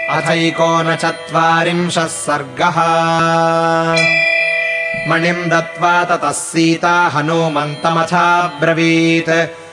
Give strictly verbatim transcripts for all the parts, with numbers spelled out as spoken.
अथैकोनचत्वारिंशः सर्गः। मणिम् दत्त्वा ततः सीता हनूमन्तमथाब्रवीत्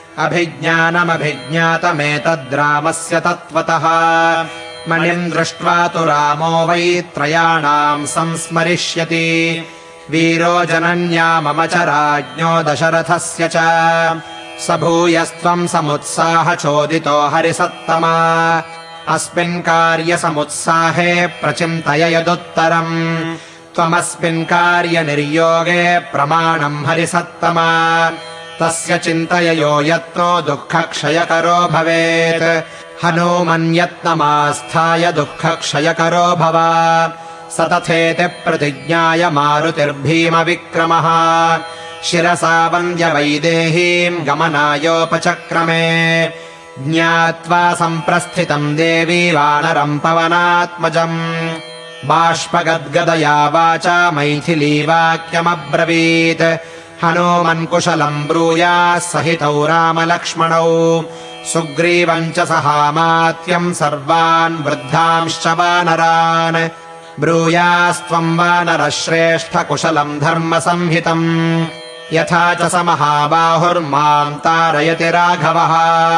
अभिज्ञानमभिज्ञातमेतद्रामस्य तत्त्वतः। मणिम् दृष्ट्वा तु रामो वै त्रयाणाम् संस्मरिष्यति। वीरो जनन्या मम च राज्ञो दशरथस्य च। स भूयस्त्वम् समुत्साह चोदितो हरिसत्तमा। अस्मिन् कार्यसमुत्साहे प्रचिन्तय यदुत्तरम्। त्वमस्मिन् कार्यनिर्योगे प्रमाणम् हरिसत्तमा। तस्य चिन्तययो यत्रो दुःखक्षयकरो भवेत्। हनूमन्यत्नमास्थाय दुःखक्षयकरो भव। स तथेति प्रतिज्ञाय मारुतिर्भीमविक्रमः। शिरसा वन्द्य वैदेहीम् गमनायोपचक्रमे। ज्ञात्वा सम्प्रस्थितम् देवी वानरम् पवनात्मजम्। बाष्पगद्गदया वाचा मैथिली वाक्यमब्रवीत्। हनूमन्कुशलम् ब्रूयाः सहितौ रामलक्ष्मणौ। सुग्रीवम् च सहामात्यम् सर्वान् वृद्धांश्च वानरान्। ब्रूयास्त्वम् वानरश्रेष्ठ कुशलम् धर्मसंहितम्। यथा च स महाबाहुर्माम् तारयति राघवः।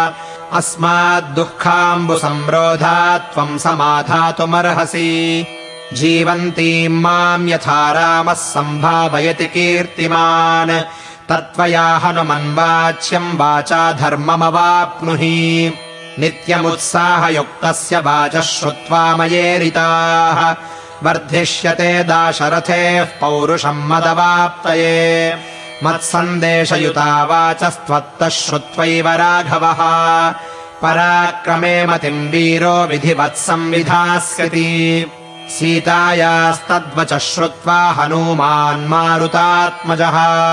अस्माद्दुःखाम्बुसंरोधात् त्वम् समाधातुमर्हसि। जीवन्तीम् माम् यथा रामः सम्भावयति कीर्तिमान्। तत्त्वया हनुमन्वाच्यम् वाचा धर्ममवाप्नुहि। नित्यमुत्साहयुक्तस्य वाचः श्रुत्वा मयेरिताः। वर्धिष्यते दाशरथेः पौरुषम् मदवाप्तये। मत्सन्देशयुता वाचस्त्वत्तः श्रुत्वैव राघवः। पराक्रमे मतिम् वीरो विधिवत्संविधास्यति। सीतायास्तद्वचः श्रुत्वा हनूमान् मारुतात्मजः।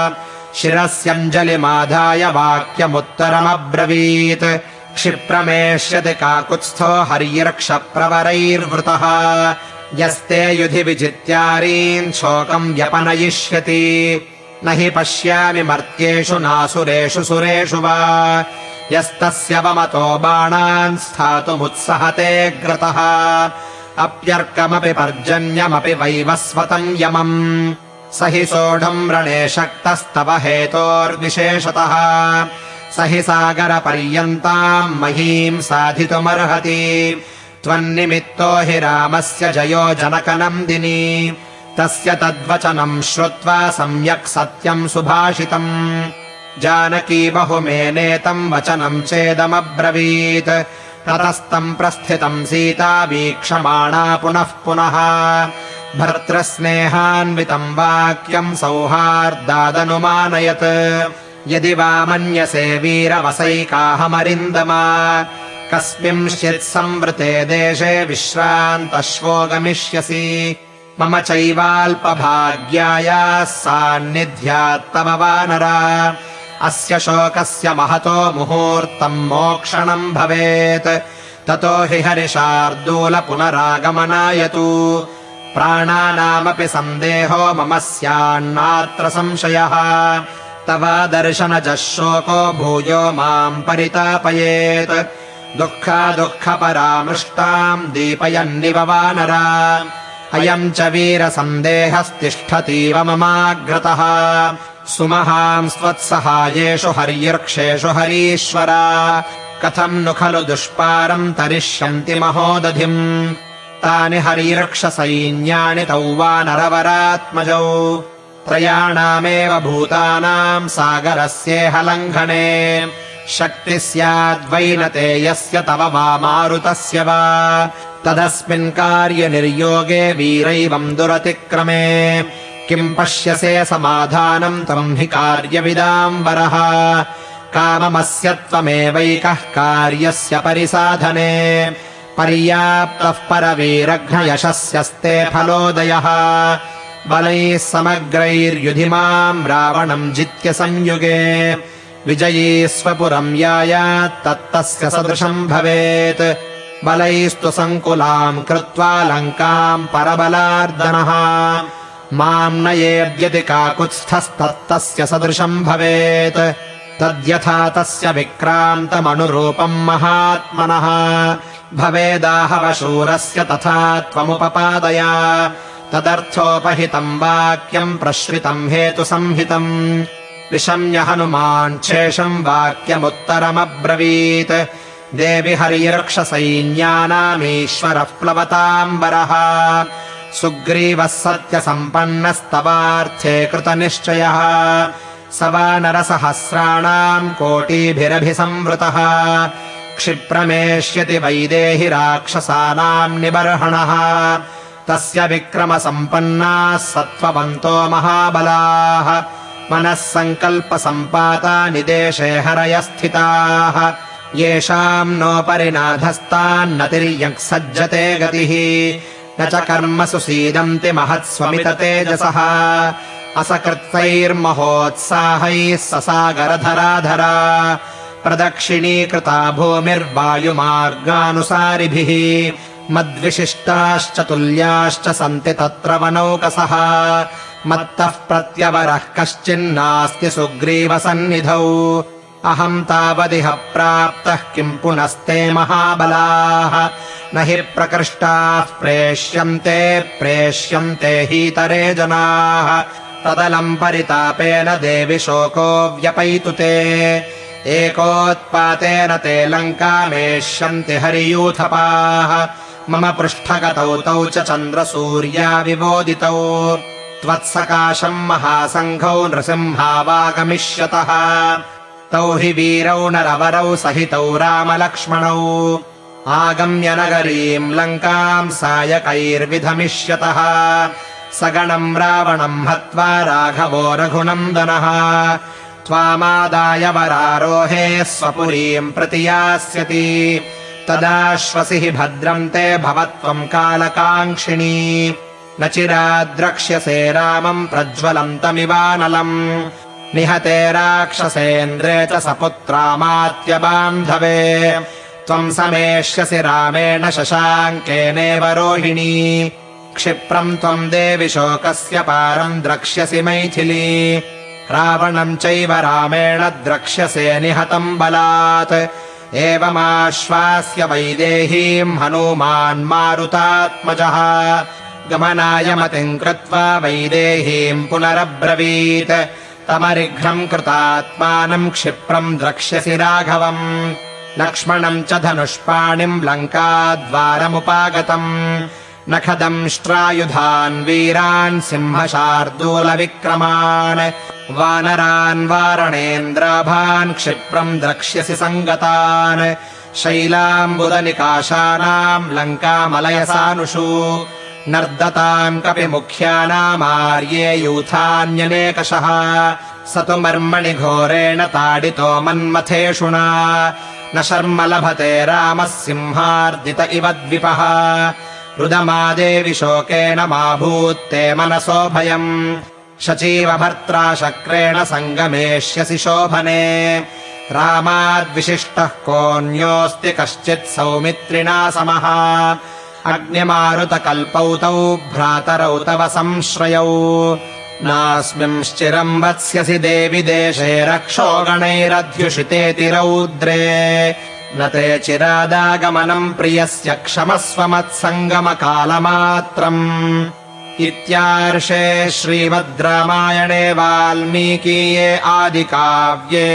शिरस्यञ्जलिमाधाय वाक्यमुत्तरमब्रवीत्। क्षिप्रमेष्यति काकुत्स्थो हर्यर्क्षप्रवरैर्वृतः। यस्ते युधि विजित्यारीन् शोकम् व्यपनयिष्यति। न हि पश्यामि मर्त्येषु नासुरेषु सुरेषु वा। यस्तस्य वमतो बाणान् स्थातुमुत्सहते ग्रतः। अप्यर्कमपि पर्जन्यमपि वैवस्वतम् यमम्। स हि सोढुम् रणे शक्तस्तव हेतोर्विशेषतः। स हि सागरपर्यन्ताम् महीम् साधितुमर्हति। त्वन्निमित्तो हि रामस्य जयो जनकनन्दिनी। तस्य तद्वचनम् श्रुत्वा सम्यक् सत्यम् सुभाषितम्। जानकी बहुमेनेतम् वचनम् चेदमब्रवीत्। ततस्तम् प्रस्थितम् सीता वीक्षमाणा पुनः पुनः। भर्तृस्नेहान्वितम् वाक्यम् सौहार्दादनुमानयत्। यदि वा मन्यसे वीरवसैकाहमरिन्दमा। कस्मिंश्चित् संवृते देशे विश्रान्तश्वो गमिष्यसि। मम चैवाल्पभाग्यायाः सान्निध्यात्तव वानरा। अस्य शोकस्य महतो मुहूर्तम् मोक्षणम् भवेत्। ततो हि हरिशार्दूल पुनरागमनाय तु। प्राणानामपि सन्देहो मम स्यान्नात्र संशयः। तव दर्शनजः शोको भूयो माम् परितापयेत्। दुःखादुःखपरामृष्टाम् दीपयन्निव वानरा। अयम् च वीरसन्देहस्तिष्ठतीव ममाग्रतः। सुमहांस्त्वत्सहायेषु हर्यर्क्षेषु हरीश्वरा। कथम् नु खलु दुष्पारम् तरिष्यन्ति महोदधिम्। तानि हरिर्क्षसैन्यानि तौ वानरवरात्मजौ। त्रयाणामेव भूतानाम् सागरस्येह लङ्घने। शक्तिः स्याद्वै न ते यस्य तव वा मारुतस्य वा। तदस्मिन् कार्यनिर्योगे वीरैवम् दुरतिक्रमे। किम् पश्यसे समाधानम् त्वम् हि कार्यविदाम्बरः। काममस्य त्वमेवैकः कार्यस्य परिसाधने। पर्याप्तः परवीरघ्नयशस्यस्ते फलोदयः। बलैः समग्रैर्युधि माम् रावणम् जित्य संयुगे। विजयी स्वपुरम् यायात् तत्तस्य सदृशम् भवेत्। बलैस्तु सङ्कुलाम् कृत्वा लङ्काम् परबलार्दनः। माम् नयेद्यदि काकुत्स्थस्तत्तस्य सदृशम् भवेत्। तद्यथा तस्य विक्रान्तमनुरूपम् महात्मनः भवेदाहवशूरस्य तथा त्वमुपपादय तदर्थोपहितम् वाक्यम् प्रश्रितम् हेतुसंहितम् विशम्य हनुमान् शेषम् वाक्यमुत्तरमब्रवीत् देवि हरिर्क्षसैन्यानामीश्वरः प्लवताम्बरः सुग्रीवः सत्यसम्पन्नस्तवार्थे कृतनिश्चयः स वानरसहस्राणाम् कोटिभिरभिसंवृतः क्षिप्रमेष्यति वैदेहि राक्षसानाम् निबर्हणः तस्य विक्रमसम्पन्नाः सत्त्ववन्तो महाबलाः मनः सङ्कल्पसम्पातानि देशे हरय स्थिताः येषाम् नोपरिनाधस्तान्न तिर्यक् सज्जते गतिः न च कर्मसु सीदन्ति महत्स्वमित तेजसः असकृत्सैर्महोत्साहैः ससागरधराधरा प्रदक्षिणीकृता भूमिर्वायुमार्गानुसारिभिः मद्विशिष्टाश्च तुल्याश्च सन्ति तत्र वनौकसः मत्तः प्रत्यवरः कश्चिन्नास्ति सुग्रीवसन्निधौ अहम् तावदिह प्राप्तः किम् पुनस्ते महाबलाः न हि प्रकृष्टाः प्रेष्यन्ते प्रेष्यन्ते हीतरे जनाः तदलम् परितापेन देवि शोको व्यपैतु ते एकोत्पातेन ते लङ्कामेष्यन्ति हरियूथपाः मम पृष्ठगतौ तौ च चन्द्रसूर्या विवोदितौ त्वत्सकाशम् महासङ्घौ नृसिंहावागमिष्यतः तौ हि वीरौ नरवरौ सहितौ रामलक्ष्मणौ आगम्य नगरीम् लङ्काम् सायकैर्विधमिष्यतः सगणम् रावणम् हत्वा राघवो रघुनन्दनः त्वामादाय वरारोहे स्वपुरीम् प्रति यास्यति तदाश्वसि हि भद्रम् ते भवत्वम् कालकाङ्क्षिणी न चिराद्रक्ष्यसे रामम् प्रज्वलन्तमिवानलम् निहते राक्षसेन्द्रे च सपुत्रामात्यबान्धवे त्वम् समेष्यसि रामेण शशाङ्केनेव रोहिणी क्षिप्रम् त्वम् देवि शोकस्य पारम् द्रक्ष्यसि मैथिली रावणम् चैव रामेण द्रक्ष्यसे निहतम् बलात् एवमाश्वास्य वैदेहीम् हनूमान् मारुतात्मजः गमनाय मतिम् कृत्वा वैदेहीम् पुनरब्रवीत् तमरिघ्रम् कृतात्मानम् क्षिप्रम् द्रक्ष्यसि राघवम् लक्ष्मणम् च धनुष्पाणिम् लङ्काद्वारमुपागतम् नखदंष्ट्रायुधान् वीरान् सिंहशार्दूलविक्रमान् वानरान् वारणेन्द्राभान् क्षिप्रम् द्रक्ष्यसि सङ्गतान् शैलाम्बुदनिकाशानाम् लङ्कामलयसानुषु नर्दताम् कपिमुख्यानामार्ये यूथान्यनेकशः स तु मर्मणि घोरेण ताडितो मन्मथेषुणा न शर्म लभते रामः सिंहार्दित इव द्विपः रुदमादेवि शोकेन मा भूत्ते मनसो भयम् शचीव भर्त्रा शक्रेण सङ्गमेष्यसि शोभने रामाद्विशिष्टः कोऽन्योऽस्ति कश्चित् सौमित्रिणा समः अग्निमारुतकल्पौ तौ भ्रातरौ तव संश्रयौ नास्मिंश्चिरम् वत्स्यसि देवि देशे रक्षोगणैरध्युषितेति रौद्रे न ते चिरादागमनम् प्रियस्य क्षमस्व मत्सङ्गमकालमात्रम् इत्यार्षे श्रीमद् रामायणे वाल्मीकीये आदिकाव्ये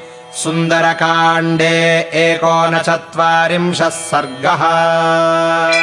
सुन्दरकाण्डे एकोनचत्वारिंशः सर्गः।